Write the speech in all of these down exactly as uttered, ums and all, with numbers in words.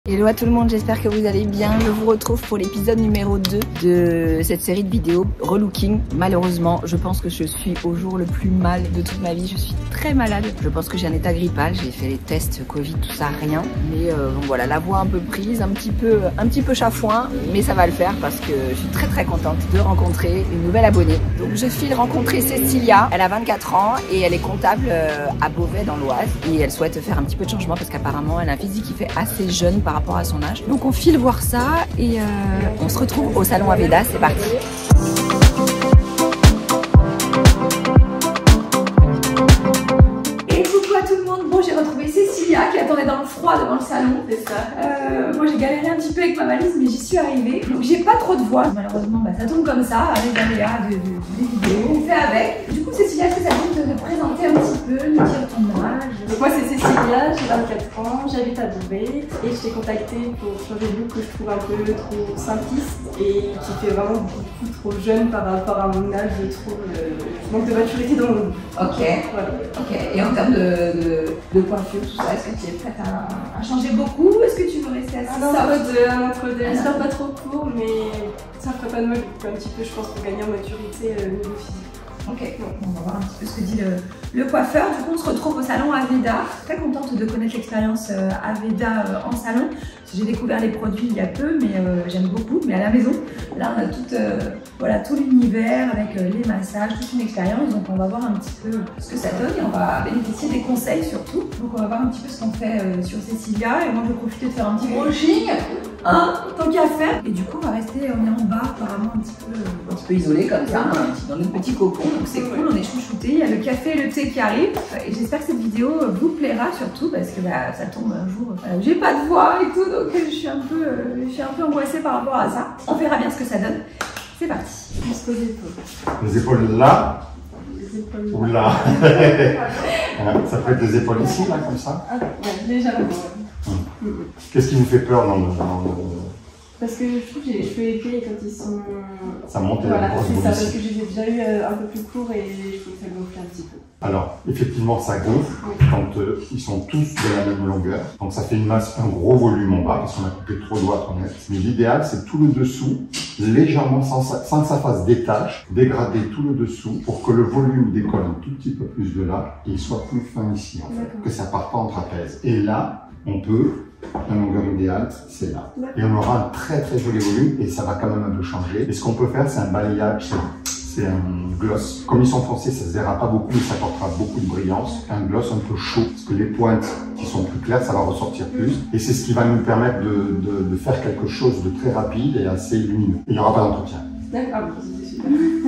Hello à tout le monde, j'espère que vous allez bien. Je vous retrouve pour l'épisode numéro deux de cette série de vidéos relooking. Malheureusement, je pense que je suis au jour le plus mal de toute ma vie. Je suis très malade. Je pense que j'ai un état grippal. J'ai fait les tests Covid, tout ça, rien. Mais euh, bon, voilà, la voix un peu prise, un petit peu, un petit peu chafouin. Mais ça va le faire parce que je suis très très contente de rencontrer une nouvelle abonnée. Donc je file rencontrer Cécilia. Elle a vingt-quatre ans et elle est comptable euh, à Beauvais dans l'Oise. Et elle souhaite faire un petit peu de changement parce qu'apparemment elle a un physique qui fait assez jeune par rapport à son âge. Donc on file voir ça et euh, on se retrouve au salon Aveda, c'est parti. Et coucou à tout le monde, bon j'ai retrouvé Cécilia qui attendait dans le froid devant le salon. C'est ça. Euh, moi j'ai galéré un petit peu avec ma valise mais j'y suis arrivée. Donc j'ai pas trop de voix, malheureusement bah, ça tombe comme ça, avec Aléa de, de, des vidéos, on fait avec. Du coup Cécilia, est-ce que ça te de te présenter un petit peu, nous dire ton âge? Donc moi c'est Cécilia, j'ai vingt-quatre ans, j'habite à Beauvais et je t'ai contacté pour changer de look que je trouve un peu trop simpliste et qui fait vraiment beaucoup trop jeune par rapport à mon âge, je trouve. Euh, je manque de maturité dans mon look. Ok, voilà. Ok. Et en termes de, de, de coiffure, tout ça, est-ce que tu es prête à, à changer beaucoup? Est-ce que tu veux rester assez Un entre-deux, un entre-deux, j'espère pas trop court, mais ça ferait pas de mal un petit peu, je pense, pour gagner en maturité euh, niveau physique. Ok, donc on va voir un petit peu ce que dit le, le coiffeur. Du coup, on se retrouve au salon Aveda. Très contente de connaître l'expérience euh, Aveda euh, en salon. J'ai découvert les produits il y a peu, mais euh, j'aime beaucoup. Mais à la maison, là, on a tout, euh, voilà, tout l'univers avec euh, les massages, toute une expérience. Donc, on va voir un petit peu ce que ça donne et on va bénéficier des conseils surtout. Donc, on va voir un petit peu ce qu'on fait euh, sur Cécilia. Et moi, je vais profiter de faire un petit brushing, hein, tant qu'à faire. Et du coup, on va rester, on est en bas, apparemment un petit peu, un petit peu isolé comme ça, hein, dans notre petit cocon. Donc c'est cool, on est chouchoutés, il y a le café et le thé qui arrivent et j'espère que cette vidéo vous plaira surtout parce que bah, ça tombe un jour, euh, j'ai pas de voix et tout donc je suis un peu, euh, je suis un peu angoissée par rapport à ça. On verra bien ce que ça donne. C'est parti. Juste aux épaules. Les épaules là. Les épaules Ou là. Ça peut être des épaules ici, là, comme ça. Ah, ouais, légèrement. Ouais. Hum. Mmh. Qu'est-ce qui vous fait peur dans le... Dans le... Parce que je trouve que j'ai les cheveux épais et quand ils sont... Ça monte. Voilà, c'est ça, parce que je les ai déjà eu euh, un peu plus courts et je trouve que ça gonfle un petit peu. Alors, effectivement, ça gonfle oui. quand euh, ils sont tous de la même longueur. Donc ça fait une masse, un gros volume en bas parce qu'on a coupé trop droit en net. Mais l'idéal, c'est tout le dessous, légèrement, sans, sans que ça fasse des taches, dégrader tout le dessous pour que le volume décolle un tout petit peu plus de là et il soit plus fin ici, en fait, que ça parte pas en trapèze. Et là, on peut... La longueur idéale, c'est là. Et on aura un très très joli volume et ça va quand même un peu changer. Et ce qu'on peut faire, c'est un balayage, c'est un gloss. Comme ils sont foncés, ça se verra pas beaucoup, mais ça apportera beaucoup de brillance. Un gloss un peu chaud, parce que les pointes qui sont plus claires, ça va ressortir plus. Et c'est ce qui va nous permettre de, de, de faire quelque chose de très rapide et assez lumineux. Et il n'y aura pas d'entretien. D'accord, c'est super.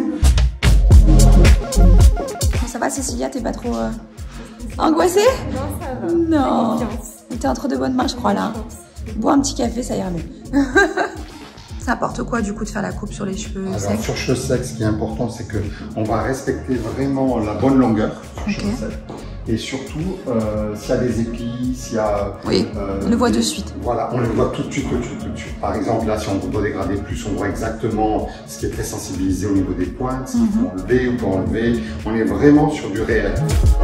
Ça va Cécilia, t'es pas trop euh, angoissée? Non, ça va. Non. T'es entre de bonnes mains, je crois, là. Bois un petit café, ça ira mieux. Ça apporte quoi, du coup, de faire la coupe sur les cheveux Alors, secs? sur cheveux secs, ce qui est important, c'est que on va respecter vraiment la bonne longueur sur okay. cheveux secs. Et surtout, euh, s'il y a des épis, s'il y a... Oui, euh, on le voit des, de suite. Voilà, on le voit tout de suite, tout de suite, tout de suite. Par exemple, là, si on doit dégrader plus, on voit exactement ce qui est très sensibilisé au niveau des pointes, ce qu'il faut mm-hmm. enlever ou pas enlever. On est vraiment sur du réel.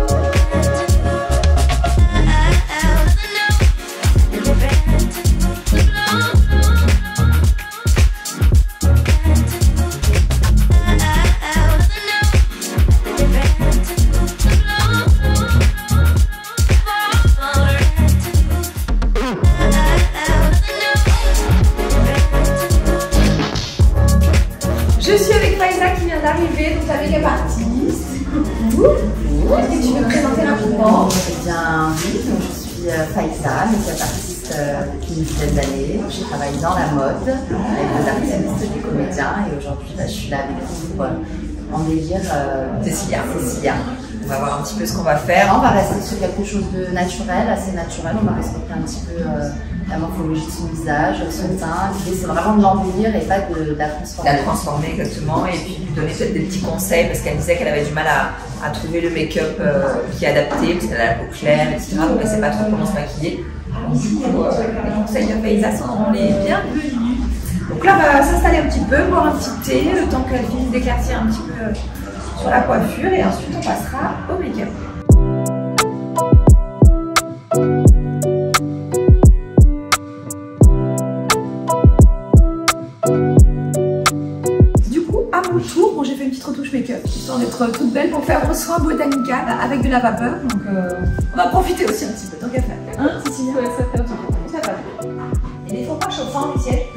Je suis avec Faïza qui vient d'arriver, donc avec la artiste. Est-ce que tu veux me présenter rapidement? Eh bien, oui, donc je suis Faïza, make-up artiste depuis une dizaine d'années. Je travaille dans la mode avec des artistes, des comédiens et aujourd'hui bah, je suis là avec vous pour en délire euh, Cécilia. Cécilia. On va voir un petit peu ce qu'on va faire. On va rester sur quelque chose de naturel, assez naturel. On va respecter un petit peu euh, la morphologie de son visage, son teint. L'idée, c'est vraiment de l'embellir et pas de, de la transformer. La transformer, exactement. Et puis lui donner peut-être des petits conseils parce qu'elle disait qu'elle avait du mal à, à trouver le make-up euh, qui est adapté parce qu'elle a la peau claire, et cetera. Donc elle ne sait pas trop comment se maquiller. Donc du coup, euh, les conseils de Faïza sont les bienvenus. Donc là, on va s'installer un petit peu, boire un petit thé, le temps qu'elle finisse d'éclaircir un petit peu euh, sur la coiffure et ensuite on passera au make-up. Histoire d'être toute belle pour faire vos soins botanicales avec de la vapeur. Donc euh, on va profiter aussi un petit peu, tant qu'à faire. Hein, Cécilia? Ouais, ça fait du bien. Ça va. Et des fois pas chauffants, les sièges.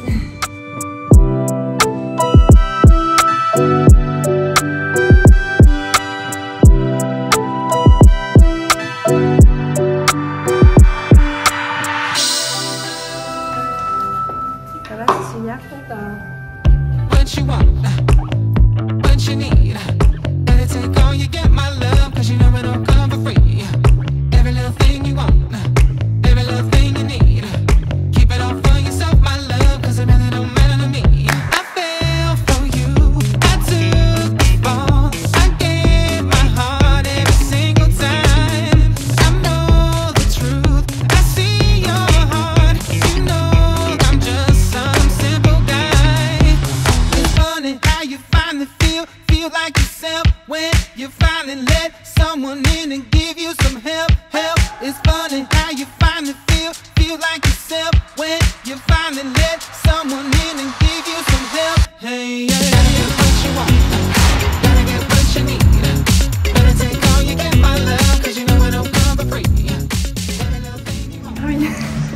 Ça va, Cécilia? What you want, what you need. Gotta take all you get, my love, cause you know it don't come for free. Every little thing you want, every little thing you need. Keep it all for yourself, my love, cause it really don't matter to me. I fell for you, I took the fall. I gave my heart every single time. I know the truth, I see your heart. You know I'm just some simple guy. It's funny how you finally feel, feel like yourself when you finally let someone in and give you some help, help. It's funny how you finally feel, feel like yourself when you finally let someone in and give you some help. Hey, yeah, gotta get what you want, gotta get what you need. Better take all you get, my love, cause you know it don't come for free. Every little thing you want. Ah oui.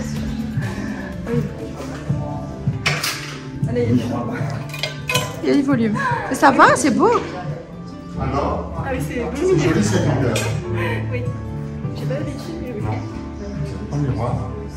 Allez, Il y a du volume. Ça va, c'est beau. Alors, ah oui, c'est c'est joli cette longueur. Oui. J'ai pas l'habitude, mais oui. Non, c'est pas miroir.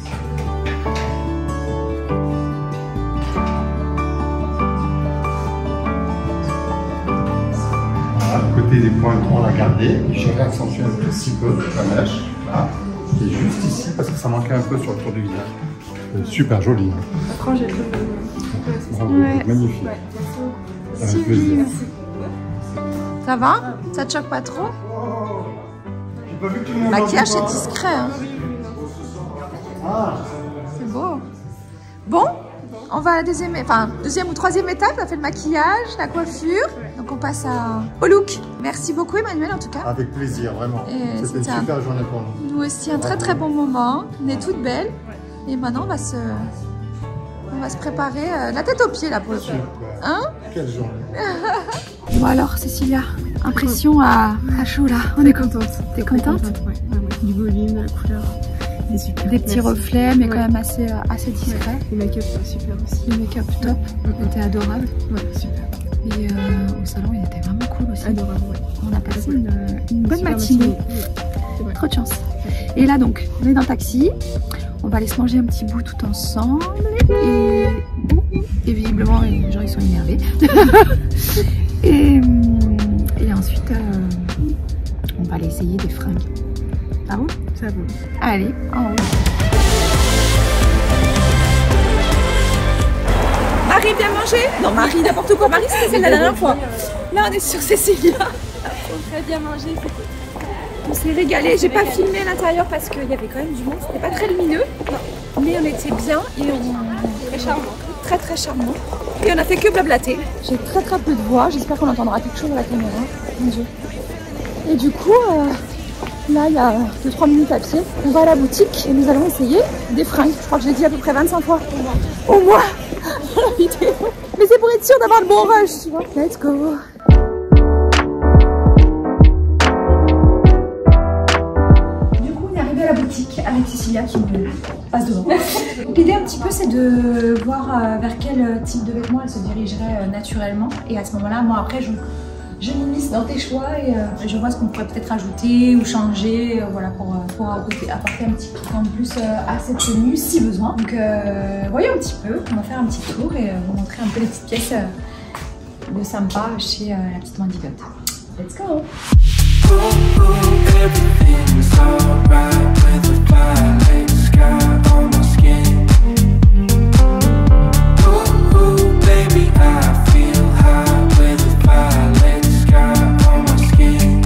Voilà, le côté des pointes, on l'a gardé. J'ai réaccentué un petit peu la mèche, là. Et juste ici, parce que ça manquait un peu sur le tour du visage. C'est super joli. Hein. Après, j'ai trouvé. Bravo, Ouais. magnifique. Ouais, merci beaucoup. Avec plaisir. Ça va? Ça te choque pas trop? J'ai pas vu que tout le monde Maquillage, en c'est voit. discret. Hein. Ah, C'est beau. Bon, on va à la deuxième, enfin, deuxième ou troisième étape. On a fait le maquillage, la coiffure. Donc on passe à... au look. Merci beaucoup Emmanuel en tout cas. avec plaisir, vraiment. Et C'était une c'était un- super journée pour nous. Nous aussi, un très très bon moment. On est toutes belles. Et maintenant, on va se, on va se préparer euh, la tête aux pieds là pour le coup. Super. Hein? Quelle journée. Bon alors, Cécilia, impression à, à chaud là. On est contente. T'es contente? Ouais, ouais, ouais. Du volume, de la couleur. C'est super. Des petits Merci. reflets, mais quand Ouais. même assez, euh, assez discret. Le make-up, super aussi. Le make-up top, était adorable. Ouais, super. Et euh, au salon, il était vraiment cool aussi. Adorable, ouais. On a passé une, une bonne Super matinée. Oui, c'est vrai. Trop de chance. Et là donc, on est dans le taxi. On va aller se manger un petit bout tout ensemble. Et, et visiblement, les gens ils sont énervés. et, et ensuite, euh, on va aller essayer des fringues. Ça roule? Ça va. Allez, en route. Marie, viens manger? Non, Marie, n'importe quoi. Marie, c'était la dernière fois. Là, on est sur Cécilia. Très bien mangé, c'était. On s'est régalé. J'ai pas filmé à l'intérieur parce qu'il y avait quand même du monde. C'était pas très lumineux, mais on était bien et on Très charmant. très très charmant. Et on a fait que blablater. J'ai très très peu de voix. J'espère qu'on entendra quelque chose à la caméra. Mon Dieu. Et du coup, euh, là, il y a deux trois minutes à pied. On va à la boutique et nous allons essayer des fringues. Je crois que je l'ai dit à peu près vingt-cinq fois. Au moins dans la vidéo. Mais c'est pour être sûr d'avoir le bon rush, tu vois. Let's go. Du coup, on est arrivé à la boutique avec Cécilia qui me passe devant. L'idée un petit peu, c'est de voir euh, vers quel type de vêtements elle se dirigerait euh, naturellement. Et à ce moment-là, moi après, je, je m'immisce dans tes choix et euh, je vois ce qu'on pourrait peut-être ajouter ou changer, euh, voilà, pour, euh, pour apporter, apporter un petit peu en plus euh, à cette tenue si besoin. Donc euh, voyons un petit peu, on va faire un petit tour et euh, vous montrer un peu les petites pièces euh, de sympa chez euh, la petite Mandigote. Let's go! Ooh, ooh, everything's alright with a violet sky on my skin. Ooh, ooh, baby, I feel high with a violet sky on my skin.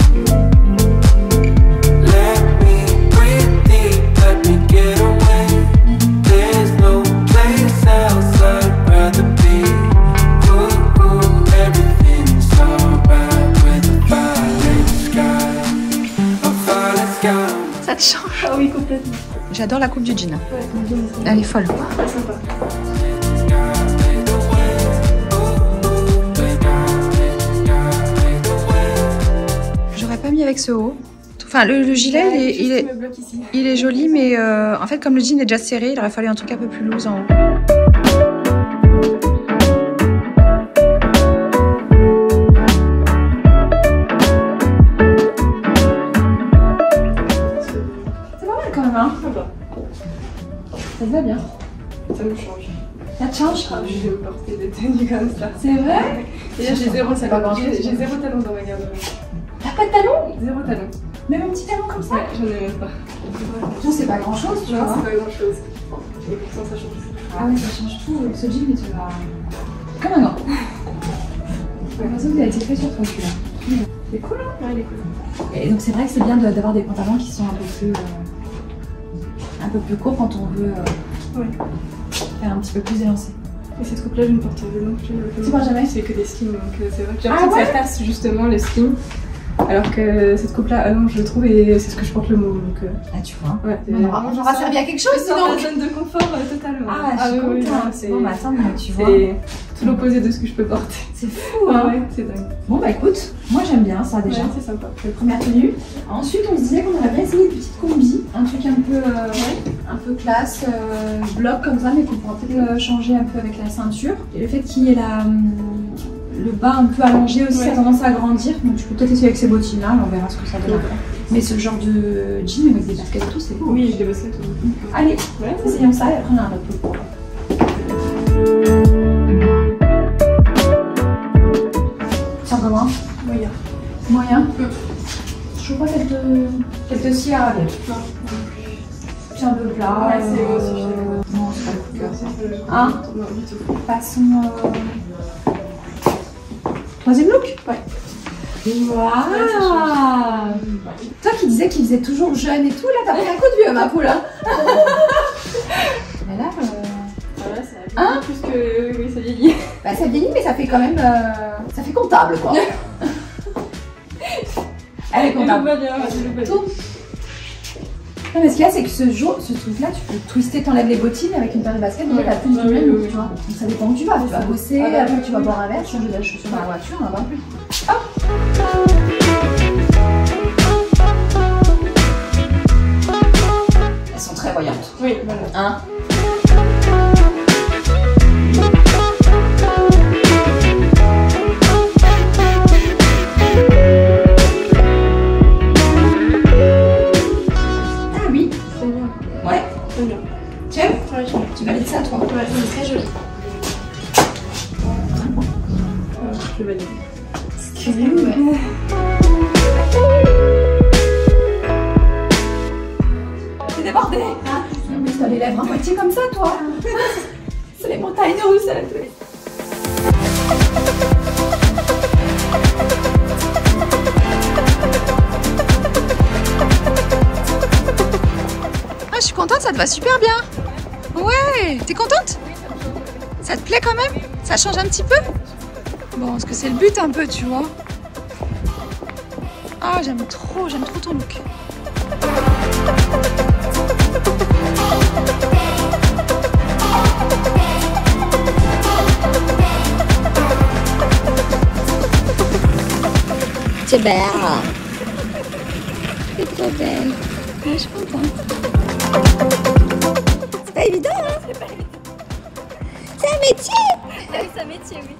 Let me breathe deep, let me get away. There's no place else I'd rather be. Ooh, ooh, everything's alright with a violet sky. A violet sky. Ça te change? Ah oui, complètement. J'adore la coupe du jean. Ouais, bien, bien. Elle est folle. Très sympa. avec ce haut. Enfin, le, le gilet, Ouais, il, est, il, est, me bloque ici. il est joli, mais euh, en fait, comme le jean est déjà serré, il aurait fallu un truc un peu plus loose en haut. C'est pas mal quand même, hein? Ça va. Ça te va bien. Ça me change. Ça te change? Ah, je vais me porter des tenues comme ça. C'est vrai? Et là, j'ai zéro C'est pas talon. grand-chose, J'ai j'ai quoi. zéro talon dans ma garde-robe. T'as pas de talon? Zéro talon. Même un petit talon comme ça? Ouais, j'en ai même pas. Ça, c'est pas grand chose, tu Non, vois. c'est pas grand-chose. Et pourtant, ça change. Ah ouais, ça change tout. Ce jean, il te va. Comme un gant. J'ai l'impression qu'il a été fait sur toi, celui-là. C'est cool, hein? Ouais, il est cool. Et donc, c'est vrai que c'est bien de- d'avoir des pantalons qui sont un peu plus. Euh, un peu plus courts quand on veut euh, Ouais. faire un petit peu plus élancé. Et cette coupe-là, je ne porte jamais non plus. Tu vois jamais? C'est que des skins, donc euh, c'est vrai que j'ai Ah l'impression ouais que ça passe justement les skins. Alors que cette coupe-là allonge, je trouve, et c'est ce que je porte le mot. Donc, euh, Ah, tu vois. ouais. On aura, on aura servi à quelque chose, Je sors de sinon. la zone de confort euh, totalement. Ah, je suis oui, oui, contente. non, c'est Bon, bah, attends, mais tu vois. c'est tout l'opposé de ce que je peux porter. C'est fou, hein? Ouais, c'est dingue. Bon, bah, écoute, moi, j'aime bien ça déjà. Ouais, c'est sympa. C'est la première tenue. Ensuite, on se disait qu'on aurait bien essayé une petite combi, un truc un peu, euh, un peu classe, euh, bloc comme ça, mais qu'on pourra peut-être euh, changer un peu avec la ceinture. Et le fait qu'il y ait la, hum, le bas un peu allongé aussi Ouais. a tendance à grandir, donc tu peux peut-être essayer avec ces bottines-là, on verra ce que ça donne. après. Mais ce genre de jean avec des baskets et tout, c'est cool. Oui, j'ai des baskets. oui. Allez, Ouais, essayons ça et après on a un autre peu pour. Tiens, comment? moyen. Moyen. Je crois qu'elle te, qu'elle te scie à ravir. Non. C'est un peu plat. Ouais, c'est euh, aussi finalement. Non, c'est pas le coup de cœur. c'est Hein? Non, du tout. Passons. Euh... Troisième look? Ouais. Waouh! Toi qui disais qu'il faisait toujours jeune et tout, là t'as pris un coup de vieux, ma poule. Hein. Mais là, euh... Ah ouais, ça Hein? plus que. Oui, ça vieillit. bah, ça vieillit, mais ça fait quand même. Euh... Ça fait comptable, quoi. Elle est comptable. Elle est pas bien, elle est pas bien. Tout. Non, mais ce qu'il y a, c'est que ce, jour, ce truc-là, tu peux twister, t'enlèves les bottines avec une paire de baskets, donc Ouais. t'as plus Ah du oui, même oui, look, oui. tu vois. Donc ça dépend où tu vas. Tu vas bosser, Ah bah, après oui, tu vas oui. boire un verre, changer de chaussure dans la voiture, on en va plus. Elles sont très voyantes. Oui, voilà. Hein? Ah oui, C'est bien. ouais. C'est bien. Tu aimes? Ouais, j'aime. Tu valides ça, toi? Ouais, c'est très joli. Ouais, je valide. T'es débordée. Non mais t'as les lèvres à moitié comme ça, toi. C'est les montagnes russes à la télé. Ah, je suis contente, ça te va super bien. Ouais, t'es contente? Ça te plaît quand même? Ça change un petit peu? Bon, parce que c'est le but un peu, tu vois. Ah, j'aime trop, j'aime trop ton look. C'est belle. C'est trop belle. Ouais, je suis contente. C'est pas évident, hein? C'est pas évident. C'est un métier. Oui, c'est un métier, oui.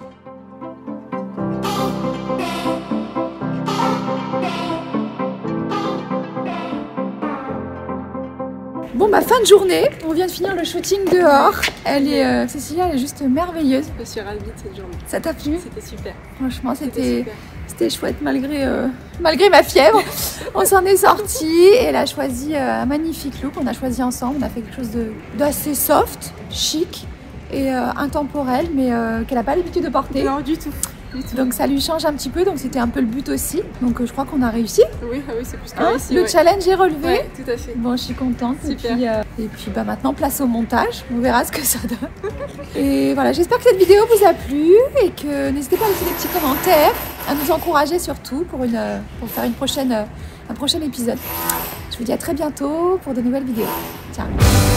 Bon, bah fin de journée. On vient de finir le shooting dehors. Elle est, euh, Cécilia, elle est juste merveilleuse. Je suis ravie de cette journée. Ça t'a plu? C'était super. Franchement, C'était c'était super. c'était chouette malgré, euh, malgré ma fièvre. On s'en est sorti et elle a choisi euh, un magnifique look. On a choisi ensemble. On a fait quelque chose de- d'assez soft, chic et euh, intemporel, mais euh, qu'elle n'a pas l'habitude de porter. Non, du tout. Du tout. Donc ça lui change un petit peu. Donc c'était un peu le but aussi. Donc euh, je crois qu'on a réussi. Oui, ah oui, c'est plus que Hein, réussi. le ouais. challenge est relevé. Ouais, tout à fait. Bon, je suis contente. Super. Et puis, euh, et puis bah, maintenant, place au montage. On verra ce que ça donne. Et voilà, j'espère que cette vidéo vous a plu et que n'hésitez pas à laisser des petits commentaires, à nous encourager surtout pour, une, euh, pour faire une prochaine, euh, un prochain épisode. Je vous dis à très bientôt pour de nouvelles vidéos. Ciao.